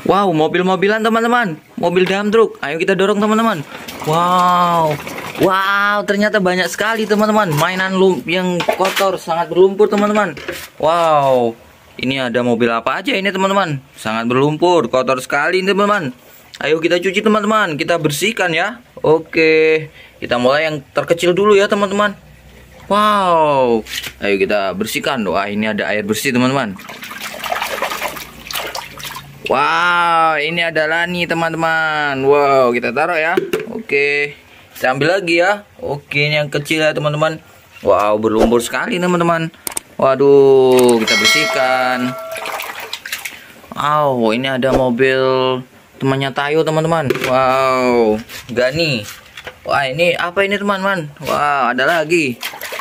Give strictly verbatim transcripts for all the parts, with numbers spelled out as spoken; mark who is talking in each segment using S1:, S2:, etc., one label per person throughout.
S1: Wow, mobil-mobilan teman-teman. Mobil dump truck. Ayo kita dorong teman-teman. Wow. Wow, ternyata banyak sekali teman-teman. Mainan lum yang kotor, sangat berlumpur teman-teman. Wow. Ini ada mobil apa aja ini teman-teman? Sangat berlumpur, kotor sekali teman-teman. Ayo kita cuci teman-teman. Kita bersihkan ya. Oke. Kita mulai yang terkecil dulu ya teman-teman. Wow. Ayo kita bersihkan. Wah, ini ada air bersih teman-teman. Wow, ini adalah nih teman-teman. Wow, kita taruh ya. Oke, kita ambil lagi ya. Oke, ini yang kecil ya teman-teman. Wow, berlumpur sekali teman-teman. Waduh, kita bersihkan. Wow, ini ada mobil temannya Tayo teman-teman. Wow, Gani. Wah, ini apa ini teman-teman? Wow, ada lagi.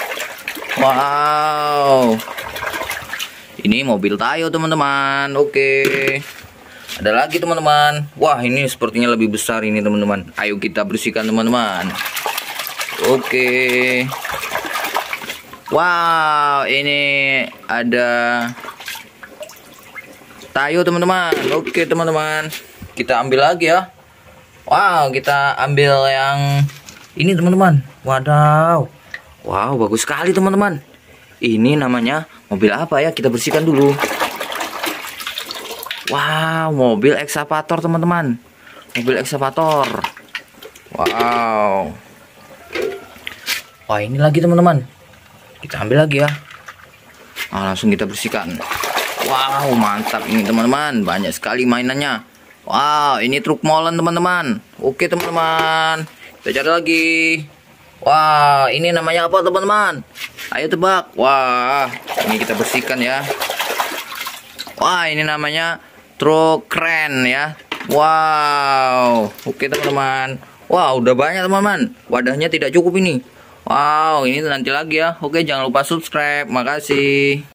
S1: Wow, ini mobil Tayo teman-teman. Oke. Ada lagi teman-teman. Wah, ini sepertinya lebih besar ini teman-teman. Ayo kita bersihkan teman-teman. Oke. Wow, ini ada Tayo teman-teman. Oke teman-teman, kita ambil lagi ya. Wow, kita ambil yang ini teman-teman. Wadaw. Wow, bagus sekali teman-teman. Ini namanya mobil apa ya? Kita bersihkan dulu. Wow, mobil ekskavator teman-teman. Mobil ekskavator. Wow. Wah, ini lagi teman-teman. Kita ambil lagi ya. Nah, langsung kita bersihkan. Wow, mantap ini teman-teman. Banyak sekali mainannya. Wow, ini truk molen teman-teman. Oke teman-teman, kita cari lagi. Wah, ini namanya apa teman-teman? Ayo tebak. Wah, ini kita bersihkan ya. Wah, ini namanya truk keren ya. Wow. Oke teman-teman. Wow, udah banyak teman-teman. Wadahnya tidak cukup ini. Wow, ini nanti lagi ya. Oke, jangan lupa subscribe. Makasih.